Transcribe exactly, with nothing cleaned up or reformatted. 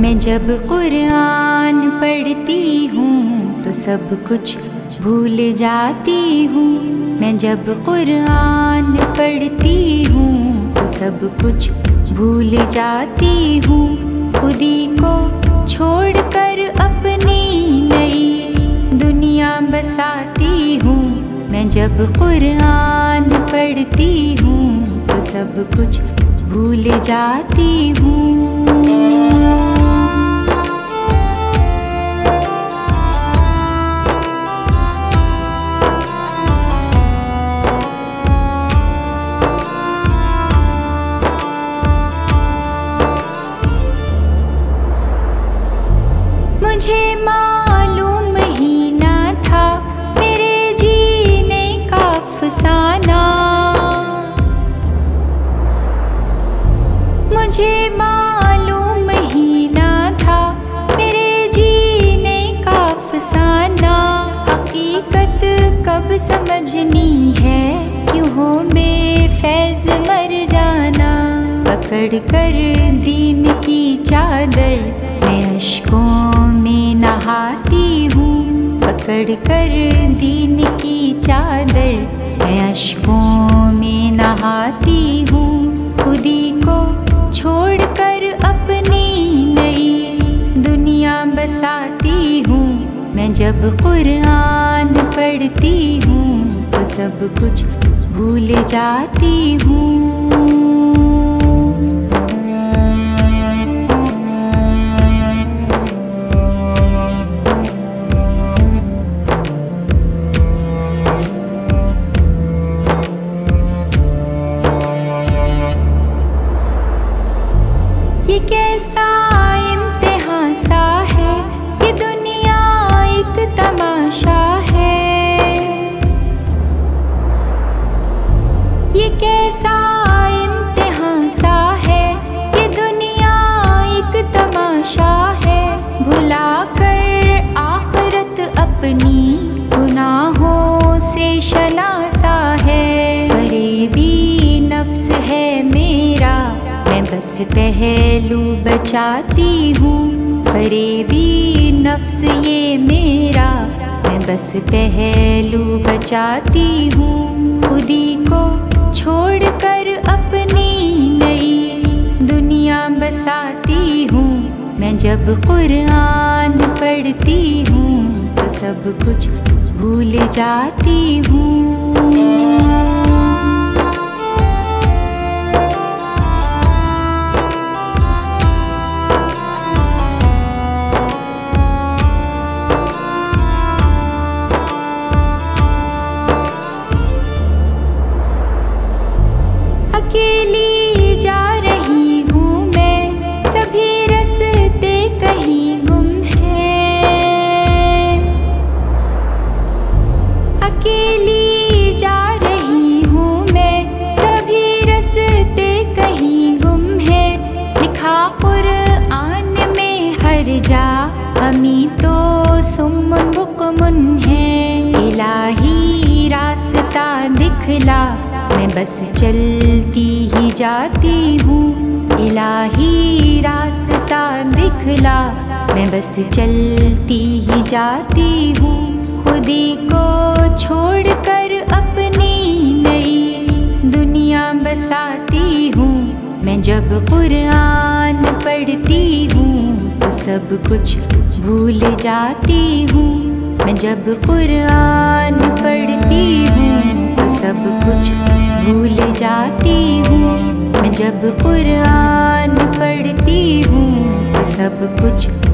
मैं जब कुरान पढ़ती हूँ तो सब कुछ भूल जाती हूँ। मैं जब कुरान पढ़ती हूँ तो सब कुछ भूल जाती हूँ। खुदी को छोड़कर अपनी नई दुनिया बसाती हूँ। मैं जब कुरान पढ़ती हूँ तो सब कुछ भूल जाती हूँ। मुझे मालूम ही ना था मेरे जीने का अफसाना। मुझे मालूम ही ना था मेरे जीने का अफसाना। हकीकत कब समझनी है, क्यों हो बेफैज़ मर जाना। पकड़ कर दीन की चादर मैं अश्कों में नहाती हूँ। पकड़ कर दीन की चादर मैं अश्कों में नहाती हूँ। खुदी को छोड़कर अपनी नई दुनिया बसाती हूँ। मैं जब कुरान पढ़ती हूँ तो सब कुछ भूल जाती हूँ। ये कैसा इम्तिहान सा है, ये दुनिया एक तमाशा है। ये कैसा इम्तिहान सा है, ये दुनिया एक तमाशा है। भुला कर आखिरत अपनी गुनाहों से शनासा है। फरेबी नफ्स है मेरा, मैं बस पहलू बचाती हूँ। फरेबी नफ्स ये मेरा, मैं बस पहलू बचाती हूँ। खुदी को छोड़कर अपनी नई दुनिया बसाती हूँ। मैं जब कुरान पढ़ती हूँ तो सब कुछ भूल जाती हूँ। अकेली जा रही हूँ मैं, सभी रास्ते कहीं गुम हैं। अकेली जा रही हूँ मैं, सभी रास्ते कहीं गुम हैं। लिखा कुरान में हर जा, हमी तो सुम्मुन बुकमुन है। इलाही रास्ता दिखला, मैं बस चलती ही जाती हूँ। इलाही रास्ता दिखला, मैं बस चलती ही जाती हूँ। खुदी को छोड़कर अपनी नई दुनिया बसाती हूँ। मैं जब कुरान पढ़ती हूँ तो सब कुछ भूल जाती हूँ। मैं जब कुरान पढ़ती हूँ तो सब कुछ भूल जाती हूँ। मैं जब कुरान पढ़ती हूँ तो सब कुछ